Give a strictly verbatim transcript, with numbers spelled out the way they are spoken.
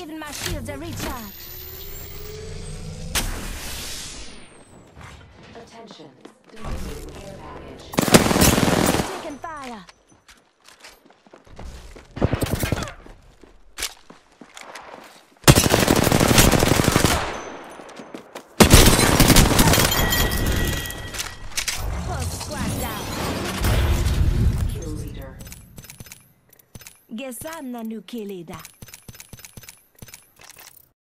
Giving my shields a recharge. Attention, delivering care package. Taking fire. First squad down. Kill leader. Guess I'm the new kill leader.